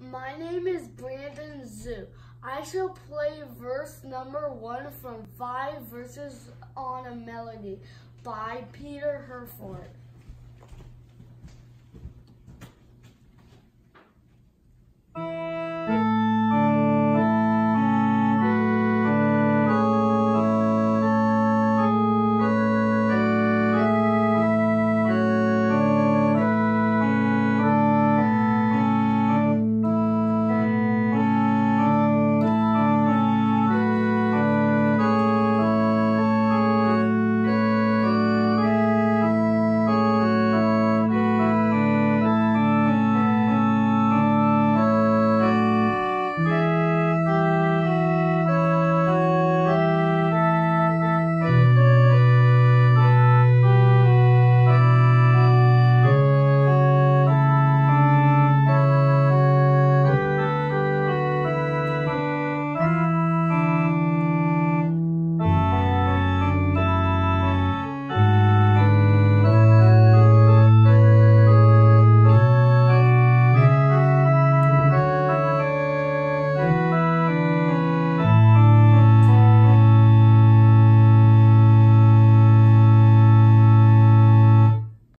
My name is Brandon Zhu. I shall play verse number 1 from 5 Verses on a Melody by Peter Herford.